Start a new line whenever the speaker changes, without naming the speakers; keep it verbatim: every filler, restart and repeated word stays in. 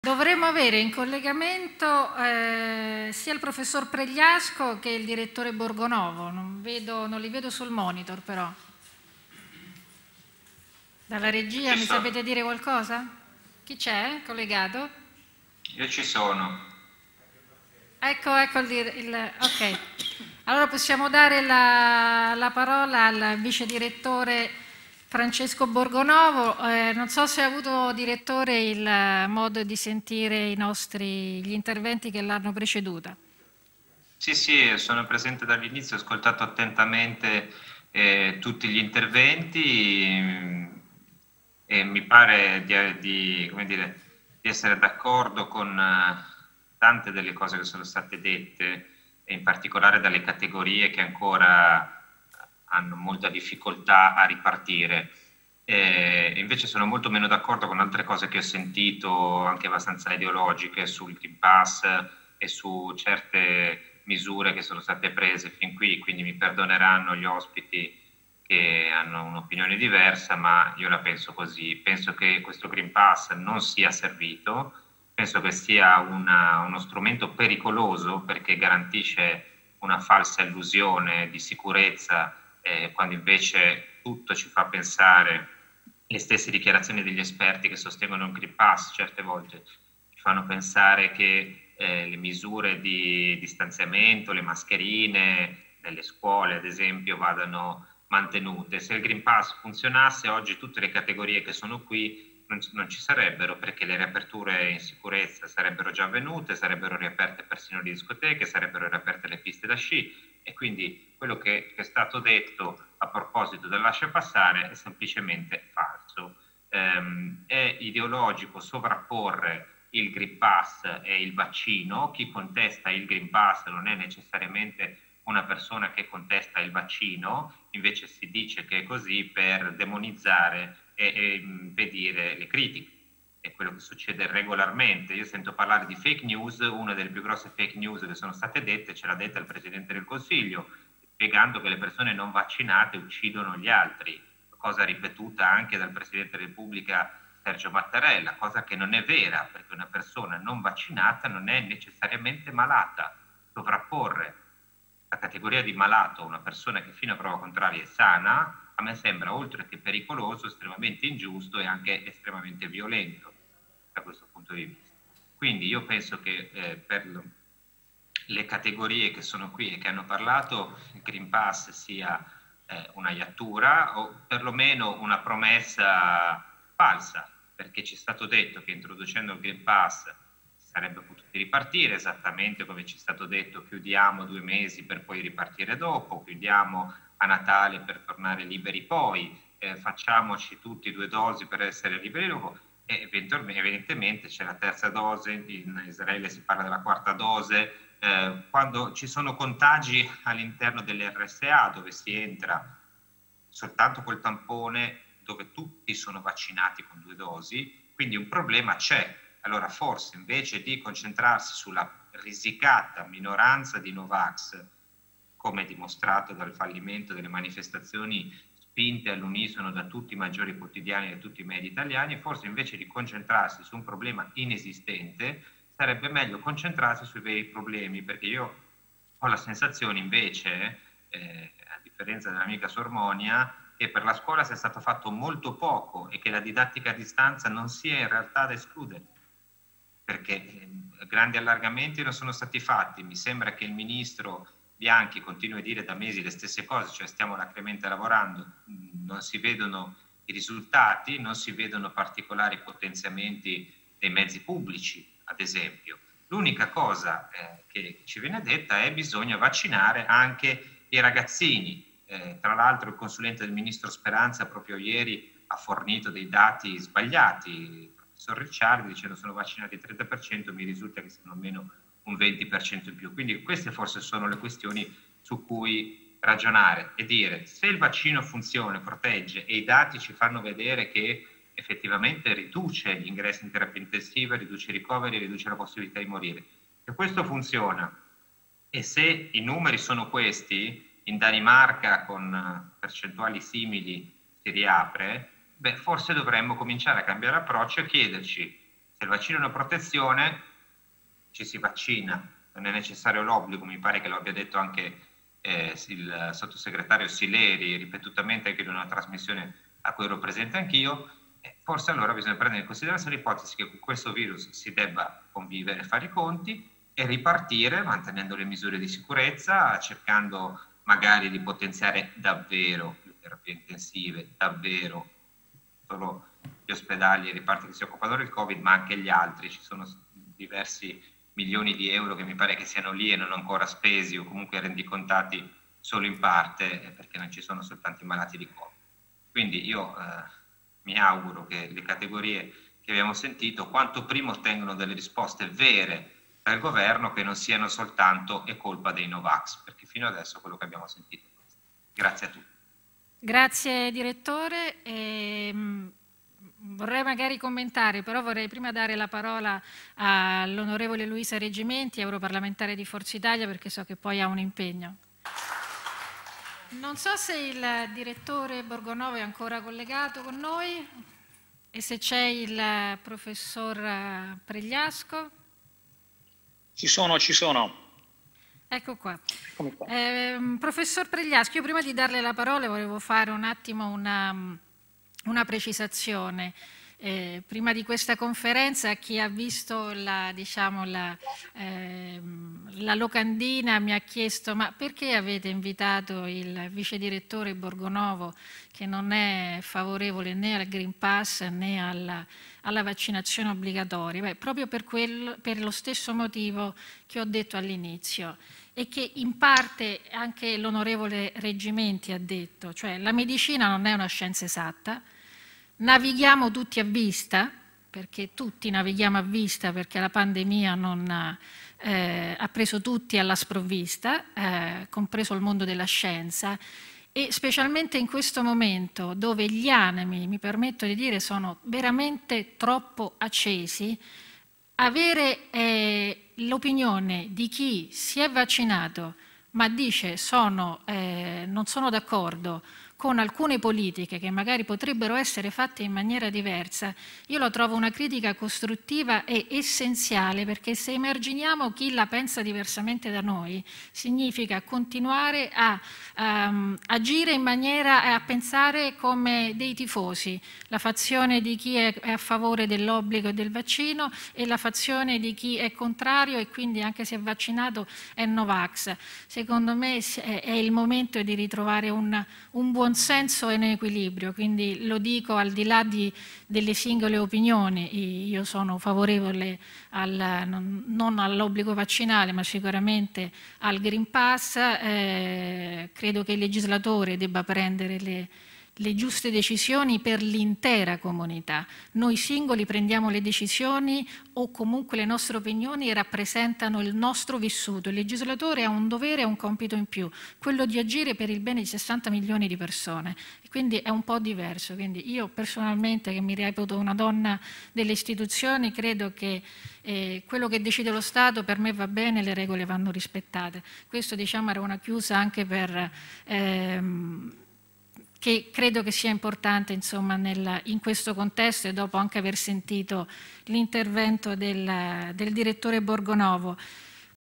Dovremmo avere in collegamento eh, sia il professor Pregliasco che il direttore Borgonovo, non, vedo, non li vedo sul monitor però. Dalla regia
Ci
mi
sono.
sapete dire qualcosa? Chi c'è collegato?
Io ci sono.
Ecco, ecco il, il ok. Allora possiamo dare la, la parola al vice direttore Francesco Borgonovo. Eh, non so se ha avuto, direttore, il modo di sentire i nostri, gli interventi che l'hanno preceduta.
Sì, sì, sono presente dall'inizio, ho ascoltato attentamente eh, tutti gli interventi mm, e mi pare di, di, come dire, di essere d'accordo con eh, tante delle cose che sono state dette, e in particolare dalle categorie che ancora hanno molta difficoltà a ripartire. E invece sono molto meno d'accordo con altre cose che ho sentito, anche abbastanza ideologiche, sul Green Pass e su certe misure che sono state prese fin qui, quindi mi perdoneranno gli ospiti che hanno un'opinione diversa, ma io la penso così. Penso che questo Green Pass non sia servito, penso che sia una, uno strumento pericoloso perché garantisce una falsa illusione di sicurezza, eh, quando invece tutto ci fa pensare, le stesse dichiarazioni degli esperti che sostengono il Green Pass certe volte ci fanno pensare che eh, le misure di distanziamento, le mascherine nelle scuole ad esempio vadano mantenute. Se il Green Pass funzionasse oggi tutte le categorie che sono qui non, non ci sarebbero, perché le riaperture in sicurezza sarebbero già avvenute, sarebbero riaperte persino le discoteche, sarebbero riaperte le piste da sci, e quindi quello che, che è stato detto a proposito del lascia passare è semplicemente falso. Ehm, è ideologico sovrapporre il Green Pass e il vaccino. Chi contesta il Green Pass non è necessariamente una persona che contesta il vaccino, invece si dice che è così per demonizzare e, e impedire le critiche. È quello che succede regolarmente. Io sento parlare di fake news, una delle più grosse fake news che sono state dette ce l'ha detta il Presidente del Consiglio, spiegando che le persone non vaccinate uccidono gli altri, cosa ripetuta anche dal Presidente della Repubblica Sergio Mattarella, cosa che non è vera, perché una persona non vaccinata non è necessariamente malata. Sovrapporre la categoria di malato a una persona che fino a prova contraria è sana, a me sembra oltre che pericoloso, estremamente ingiusto e anche estremamente violento da questo punto di vista. Quindi io penso che eh, per le categorie che sono qui e che hanno parlato, il Green Pass sia eh, una iattura o perlomeno una promessa falsa, perché ci è stato detto che introducendo il Green Pass si sarebbe potuti ripartire, esattamente come ci è stato detto: chiudiamo due mesi per poi ripartire dopo, chiudiamo a Natale per tornare liberi poi, eh, facciamoci tutti due dosi per essere liberi dopo, e evidentemente c'è la terza dose, in Israele si parla della quarta dose. Eh, quando ci sono contagi all'interno dell'R S A dove si entra soltanto col tampone, dove tutti sono vaccinati con due dosi, quindi un problema c'è. Allora forse invece di concentrarsi sulla risicata minoranza di Novax, come dimostrato dal fallimento delle manifestazioni spinte all'unisono da tutti i maggiori quotidiani e da tutti i media italiani, forse invece di concentrarsi su un problema inesistente sarebbe meglio concentrarsi sui veri problemi, perché io ho la sensazione invece, eh, a differenza dell'amica Sormonia, che per la scuola sia stato fatto molto poco e che la didattica a distanza non sia in realtà da escludere, perché eh, grandi allargamenti non sono stati fatti. Mi sembra che il ministro Bianchi continui a dire da mesi le stesse cose, cioè stiamo alacremente lavorando, non si vedono i risultati, non si vedono particolari potenziamenti dei mezzi pubblici, ad esempio. L'unica cosa eh, che ci viene detta è che bisogna vaccinare anche i ragazzini. Eh, tra l'altro il consulente del ministro Speranza proprio ieri ha fornito dei dati sbagliati, il professor Ricciardi, dicendo sono vaccinati il trenta per cento, mi risulta che siano almeno un venti per cento in più. Quindi queste forse sono le questioni su cui ragionare e dire: se il vaccino funziona, protegge e i dati ci fanno vedere che effettivamente riduce gli ingressi in terapia intensiva, riduce i ricoveri, riduce la possibilità di morire, se questo funziona e se i numeri sono questi, in Danimarca con percentuali simili si riapre, beh, forse dovremmo cominciare a cambiare approccio e chiederci Se il vaccino è una protezione, ci si vaccina, non è necessario l'obbligo, mi pare che lo abbia detto anche eh, il sottosegretario Sileri ripetutamente anche in una trasmissione a cui ero presente anch'io. Eh, forse allora bisogna prendere in considerazione l'ipotesi che con questo virus si debba convivere, fare i conti e ripartire mantenendo le misure di sicurezza, cercando magari di potenziare davvero le terapie intensive, davvero solo gli ospedali e i reparti che si occupano del Covid, ma anche gli altri. Ci sono diversi milioni di euro che mi pare che siano lì e non ancora spesi o comunque rendicontati solo in parte perché non ci sono soltanto i malati di Covid. Quindi io eh, mi auguro che le categorie che abbiamo sentito quanto prima ottengano delle risposte vere dal governo, che non siano soltanto è colpa dei Novax, perché fino adesso quello che abbiamo sentito è questo. Grazie a tutti.
Grazie direttore. E, vorrei magari commentare, però vorrei prima dare la parola all'onorevole Luisa Reggimenti, europarlamentare di Forza Italia, perché so che poi ha un impegno. Non so se il direttore Borgonovo è ancora collegato con noi e se c'è il professor Pregliasco.
Ci sono, ci sono.
Ecco qua. Eh, professor Pregliasco, io prima di darle la parola volevo fare un attimo una, una precisazione. Eh, prima di questa conferenza chi ha visto la, diciamo, la, eh, la locandina mi ha chiesto ma perché avete invitato il vice direttore Borgonovo che non è favorevole né al Green Pass né alla, alla vaccinazione obbligatoria? Beh, proprio per, quel, per lo stesso motivo che ho detto all'inizio e che in parte anche l'onorevole Reggimenti ha detto, cioè la medicina non è una scienza esatta. Navighiamo tutti a vista, perché tutti navighiamo a vista, perché la pandemia non, eh, ha preso tutti alla sprovvista, eh, compreso il mondo della scienza, e specialmente in questo momento dove gli animi, mi permetto di dire, sono veramente troppo accesi, avere eh, l'opinione di chi si è vaccinato ma dice sono, eh, non sono d'accordo con alcune politiche che magari potrebbero essere fatte in maniera diversa, io lo trovo una critica costruttiva e essenziale, perché se emarginiamo chi la pensa diversamente da noi, significa continuare a um, agire in maniera, a pensare come dei tifosi, la fazione di chi è a favore dell'obbligo e del vaccino e la fazione di chi è contrario e quindi anche se è vaccinato è Novax. Secondo me è il momento di ritrovare un, un buon senso e un equilibrio, quindi lo dico al di là di, delle singole opinioni. Io sono favorevole al, non, non all'obbligo vaccinale ma sicuramente al Green Pass, eh, credo che il legislatore debba prendere le le giuste decisioni per l'intera comunità. Noi singoli prendiamo le decisioni o comunque le nostre opinioni rappresentano il nostro vissuto. Il legislatore ha un dovere e un compito in più, quello di agire per il bene di sessanta milioni di persone. E quindi è un po' diverso. Quindi io personalmente, che mi reputo una donna delle istituzioni, credo che eh, quello che decide lo Stato per me va bene, le regole vanno rispettate. Questo diciamo era una chiusa anche per... Ehm, che credo che sia importante insomma, nel, in questo contesto e dopo anche aver sentito l'intervento del, del direttore Borgonovo.